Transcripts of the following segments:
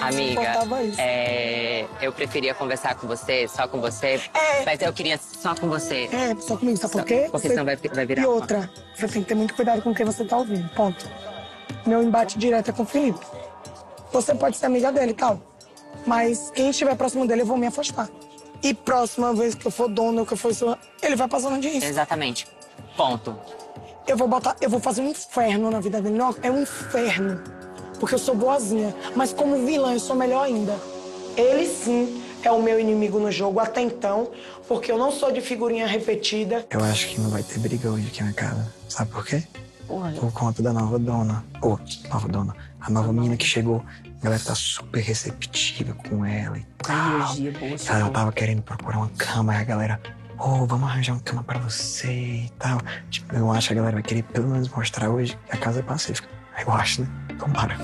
Amiga, suportava isso. eu preferia conversar com você, só com você, mas eu queria só com você. Só comigo, sabe por quê? Porque senão vai virar E outra, você tem que ter muito cuidado com quem você tá ouvindo, ponto. Meu embate direto é com o Felipe. Você pode ser amiga dele e tal, mas quem estiver próximo dele, eu vou me afastar. E próxima vez que eu for dona, ou que eu for sua, ele vai passar onde isso. Exatamente. Ponto. Eu vou fazer um inferno na vida dele. Não, é um inferno. Porque eu sou boazinha. Mas como vilã, eu sou melhor ainda. Ele, sim, é o meu inimigo no jogo até então, porque eu não sou de figurinha repetida. Eu acho que não vai ter briga hoje aqui na casa. Sabe por quê? Porra. Por conta da nova dona. Nova dona. A nova menina que chegou. A galera tá super receptiva com ela e tal. Energia boa. Ela tava querendo procurar uma cama, e a galera... vamos arranjar uma cama pra você e tal. Tipo, eu acho que a galera vai querer pelo menos mostrar hoje que a casa é pacífica. Eu acho, né? Tomara.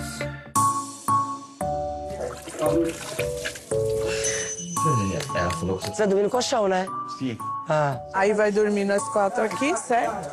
Ela falou que Você vai dormir no colchão, né? sim. Aí vai dormir nós 4 aqui, certo?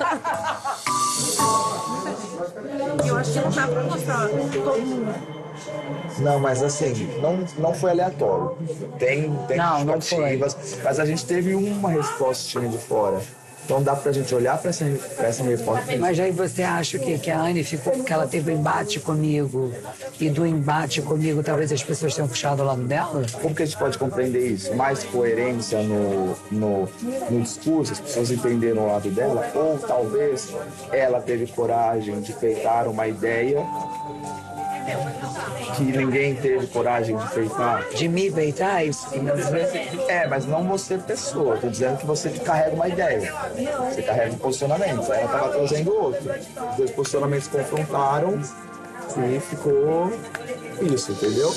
Eu acho que não dá pra mostrar todo mundo. Não, mas assim, não foi aleatório. Tem justificativas, mas a gente teve uma respostinha de fora. Então dá pra gente olhar pra essa repórter. Mas aí você acha que a Anne ficou porque ela teve um embate comigo e do embate comigo talvez as pessoas tenham puxado o lado dela? Como que a gente pode compreender isso? Mais coerência no discurso, as pessoas entenderam o lado dela? Ou talvez ela teve coragem de feitar uma ideia que ninguém teve coragem de feitar? De me peitar isso? Mas não você pessoa. Tô dizendo que você carrega uma ideia. Você carrega um posicionamento. Ela estava trazendo outro. Os dois posicionamentos se confrontaram e ficou isso, entendeu?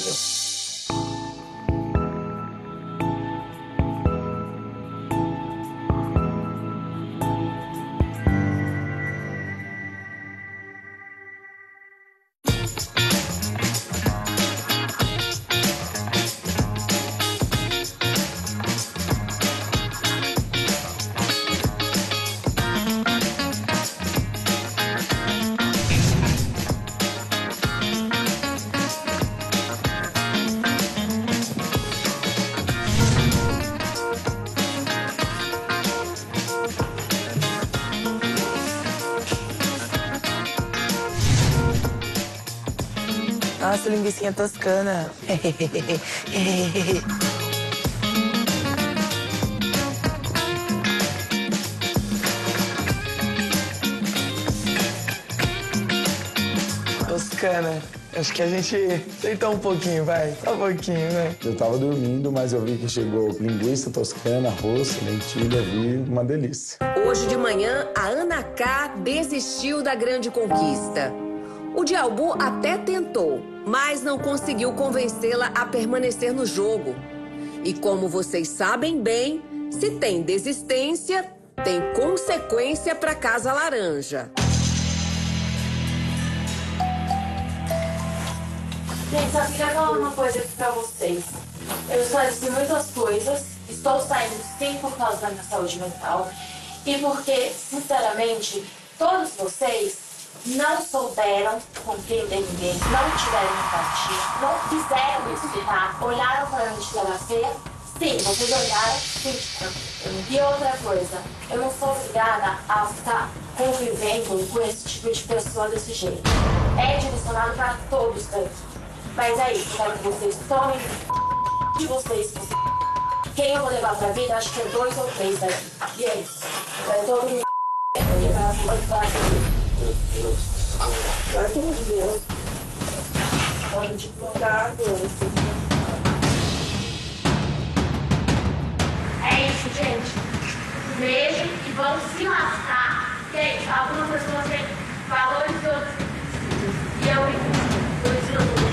Nossa, linguicinha toscana. Toscana. Acho que a gente tentou um pouquinho, vai. Só um pouquinho, vai. Eu tava dormindo, mas eu vi que chegou linguiça toscana, arroz, lentilha, vi uma delícia. Hoje de manhã, a Ana K desistiu da grande conquista. O Dialbu até tentou, mas não conseguiu convencê-la a permanecer no jogo. E como vocês sabem bem, se tem desistência, tem consequência para Casa Laranja. Gente, só queria falar uma coisa aqui pra vocês. Eu esclareci muitas coisas, estou saindo sim por causa da minha saúde mental e porque, sinceramente, todos vocês não souberam compreender ninguém, não tiveram empatia, não quiseram escutar, olharam para mim de cara feia. Sim, vocês olharam, sim. E outra coisa, eu não sou obrigada a ficar convivendo com esse tipo de pessoa desse jeito. É direcionado para todos daqui. Mas é isso, eu quero que vocês tomem de vocês. Quem eu vou levar pra vida, acho que é 2 ou 3 daqui. E é isso. Vai todo mundo. Agora tem um Deus. Pode te colocar agora. É isso, gente. Beijo e vamos se lascar. Gente, algumas pessoas têm valores e outras não precisam. E eu ensino tudo.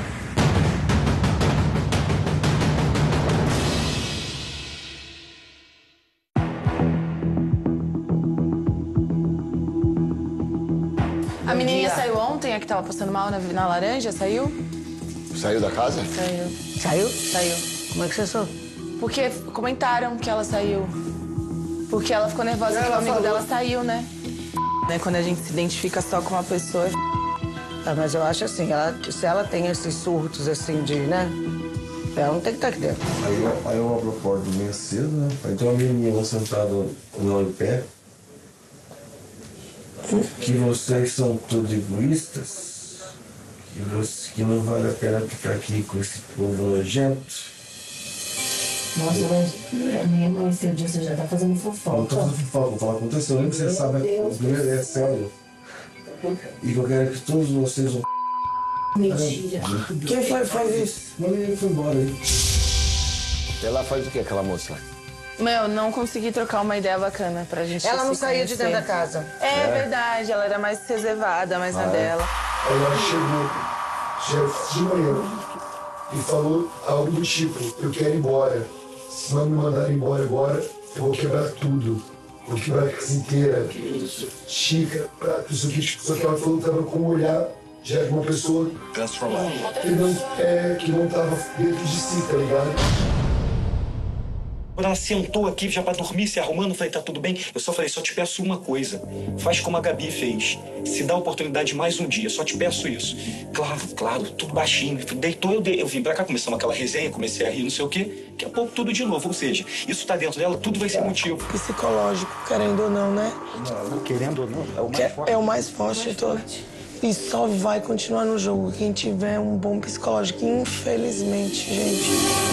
A menininha saiu ontem, a que tava passando mal na laranja, saiu? Saiu da casa? Saiu. Saiu? Saiu. Como é que você soube? Porque comentaram que ela saiu. Porque ela ficou nervosa que o amigo dela saiu, né? Quando a gente se identifica só com uma pessoa, Mas eu acho assim, se ela tem esses surtos assim de, né? Ela não tem que estar aqui dentro. Aí eu abro a porta bem cedo, né? Aí tem uma menina sentada no pé. Que vocês são todos egoístas. Que não vale a pena ficar aqui com esse povo nojento. Nossa, mas a minha mãe, seu dia, você já tá fazendo fofoca. Não tô fazendo fofoca, vou falar com você, eu lembro que você sabe, o primeiro é sério. E que eu quero que todos vocês vão... Mentira. Quem foi que faz isso? Uma menina foi embora aí. Ela faz o que, aquela moça? Meu, não consegui trocar uma ideia bacana pra gente Ela não se saía de dentro da conhecer. casa. É verdade, ela era mais reservada, mais na dela. Aí ela chegou de manhã e falou algo do tipo, eu quero ir embora. Se não me mandarem embora agora, eu vou quebrar tudo. Vou quebrar a casa inteira. Chica, prato, isso aqui. Só que ela falou que tava com um olhar já de uma pessoa que não tava dentro de si, tá ligado? Quando ela sentou aqui já pra dormir, se arrumando, eu falei, tá tudo bem? Eu só falei, só te peço uma coisa. Faz como a Gabi fez. Se dá oportunidade mais um dia, só te peço isso. Claro, tudo baixinho. Deitou, eu vim pra cá, começamos aquela resenha, comecei a rir, não sei o quê. Daqui a pouco tudo de novo, ou seja, isso tá dentro dela, tudo vai ser motivo. Psicológico, querendo ou não, né? Não, querendo ou não, é o mais forte. É o mais forte de todos. E só vai continuar no jogo quem tiver um bom psicológico. Infelizmente, gente.